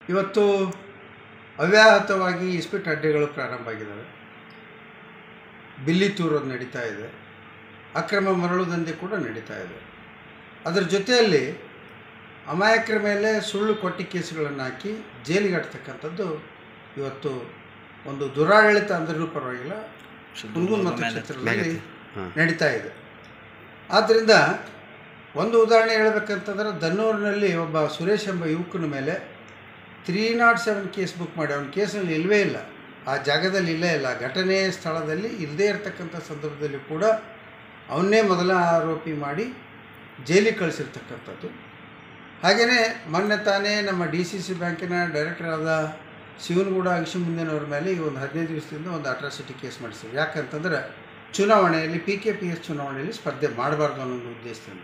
ಇವತ್ತು ಅವ್ಯಾಹತವಾಗಿ ಇಸ್ಪೀಟ್ ಅಡ್ಡೆಗಳು ಪ್ರಾರಂಭ ಆಗಿದ್ದಾವೆ. ಬಿಲ್ಲಿ ತೂರೋದು ನಡೀತಾ ಇದೆ, ಅಕ್ರಮ ಮರಳು ದಂಧೆ ಕೂಡ ನಡೀತಾ ಇದೆ. ಅದರ ಜೊತೆಯಲ್ಲಿ ಅಮಾಯಕರ ಮೇಲೆ ಸುಳ್ಳು ಕೊಟ್ಟಿ ಕೇಸುಗಳನ್ನು ಹಾಕಿ ಜೈಲಿಗೆ ಹಾಕ್ತಕ್ಕಂಥದ್ದು ಇವತ್ತು ಒಂದು ದುರಾಡಳಿತ ಅಂದ್ರೂ ಪರವಾಗಿಲ್ಲ ಹುನಗುಂದ ಮತಕ್ಷೇತ್ರದಲ್ಲಿ ನಡೀತಾ ಇದೆ. ಆದ್ದರಿಂದ ಒಂದು ಉದಾಹರಣೆ ಹೇಳಬೇಕಂತಂದ್ರೆ, ದನ್ನೂರಿನಲ್ಲಿ ಒಬ್ಬ ಸುರೇಶ್ ಎಂಬ ಯುವಕನ ಮೇಲೆ 307 ಕೇಸ್ ಬುಕ್ ಮಾಡಿ, ಅವನ ಕೇಸಲ್ಲಿ ಇಲ್ಲವೇ ಇಲ್ಲ, ಆ ಜಾಗದಲ್ಲಿ ಇಲ್ಲೇ ಇಲ್ಲ, ಘಟನೆ ಸ್ಥಳದಲ್ಲಿ ಇಲ್ಲದೇ ಇರತಕ್ಕಂಥ ಸಂದರ್ಭದಲ್ಲಿ ಕೂಡ ಅವನ್ನೇ ಮೊದಲ ಆರೋಪಿ ಮಾಡಿ ಜೈಲಿಗೆ ಕಳಿಸಿರ್ತಕ್ಕಂಥದ್ದು. ಹಾಗೆಯೇ ಮೊನ್ನೆ ತಾನೇ ನಮ್ಮ DCC ಬ್ಯಾಂಕಿನ ಡೈರೆಕ್ಟರ್ ಆದ ಶಿವನಗೌಡ ಅಗಶಿಮುಂದಿನವ್ರ ಮೇಲೆ ಈಗ ಒಂದು 15 ದಿವಸದಿಂದ ಒಂದು ಅಟ್ರಾಸಿಟಿ ಕೇಸ್ ಮಾಡಿಸಿದ್ರು. ಯಾಕಂತಂದ್ರೆ ಚುನಾವಣೆಯಲ್ಲಿ PKPS ಚುನಾವಣೆಯಲ್ಲಿ ಸ್ಪರ್ಧೆ ಮಾಡಬಾರ್ದು ಅನ್ನೋ ಉದ್ದೇಶದಿಂದ.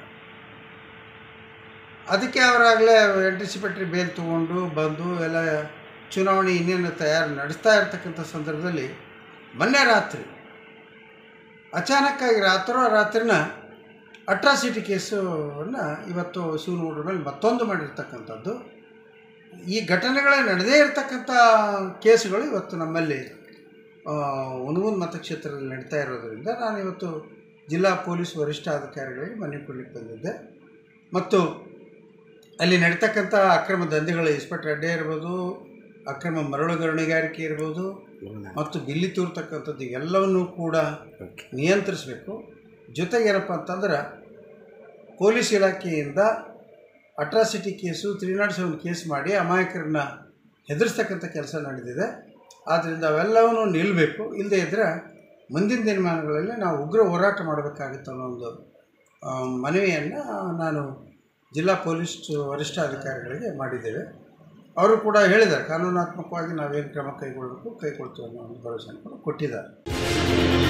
ಅದಕ್ಕೆ ಅವರಾಗಲೇ ಆಂಟಿಸಿಪೇಟರಿ ಬೇಲ್ ತೊಗೊಂಡು ಬಂದು ಎಲ್ಲ ಚುನಾವಣೆ ಇನ್ನೇನು ನಡೆಸ್ತಾ ಇರ್ತಕ್ಕಂಥ ಸಂದರ್ಭದಲ್ಲಿ ಮೊನ್ನೆ ರಾತ್ರಿ ಅಚಾನಕ್ಕಾಗಿ ರಾತ್ರಿನ ಅಟ್ರಾಸಿಟಿ ಕೇಸನ್ನು ಇವತ್ತು ಶಿವನಗೌಡರ ಮೇಲೆ ಮತ್ತೊಂದು ಮಾಡಿರ್ತಕ್ಕಂಥದ್ದು. ಈ ಘಟನೆಗಳೇ ನಡೆದೇ ಇರತಕ್ಕಂಥ ಕೇಸುಗಳು ಇವತ್ತು ನಮ್ಮಲ್ಲಿ ಹುನಗುಂದ ಮತಕ್ಷೇತ್ರದಲ್ಲಿ ನಡೀತಾ ಇರೋದರಿಂದ ನಾನು ಇವತ್ತು ಜಿಲ್ಲಾ ಪೊಲೀಸ್ ವರಿಷ್ಠಾಧಿಕಾರಿಗಳಿಗೆ ಮನವಿ ಕೊಡಲಿಕ್ಕೆ ಬಂದಿದ್ದೆ. ಮತ್ತು ಅಲ್ಲಿ ನಡೀತಕ್ಕಂಥ ಅಕ್ರಮ ದಂಧೆಗಳು, ಇಸ್ಪೀಟ್ ಅಡ್ಡೆ ಇರ್ಬೋದು, ಅಕ್ರಮ ಮರಳು ಗಣಿಗಾರಿಕೆ ಇರ್ಬೋದು, ಮತ್ತು ಬಿಲ್ಲಿ ತೂರ್ತಕ್ಕಂಥದ್ದು ಎಲ್ಲವನ್ನೂ ಕೂಡ ನಿಯಂತ್ರಿಸಬೇಕು. ಜೊತೆಗೆ ಏನಪ್ಪ ಅಂತಂದ್ರೆ, ಪೊಲೀಸ್ ಇಲಾಖೆಯಿಂದ ಅಟ್ರಾಸಿಟಿ ಕೇಸು 307 ಕೇಸ್ ಮಾಡಿ ಅಮಾಯಕರನ್ನ ಹೆದರಿಸ್ತಕ್ಕಂಥ ಕೆಲಸ ನಡೆದಿದೆ. ಆದ್ದರಿಂದ ಅವೆಲ್ಲವನ್ನೂ ನಿಲ್ಲಬೇಕು. ಇಲ್ಲದೇ ಇದ್ದರೆ ಮುಂದಿನ ದಿನಮಾನಗಳಲ್ಲಿ ನಾವು ಉಗ್ರ ಹೋರಾಟ ಮಾಡಬೇಕಾಗುತ್ತೆ ಅನ್ನೋ ಒಂದು ಮನವಿಯನ್ನು ನಾನು ಜಿಲ್ಲಾ ಪೊಲೀಸ್ ವರಿಷ್ಠಾಧಿಕಾರಿಗಳಿಗೆ ಮಾಡಿದ್ದೇವೆ. ಅವರು ಕೂಡ ಹೇಳಿದ್ದಾರೆ, ಕಾನೂನಾತ್ಮಕವಾಗಿ ನಾವೇನು ಕ್ರಮ ಕೈಗೊಳ್ಳಬೇಕು ಕೈಗೊಳ್ತೀವಿ ಅನ್ನೋ ಒಂದು ಭರವಸೆಯನ್ನು ಕೂಡ ಕೊಟ್ಟಿದ್ದಾರೆ.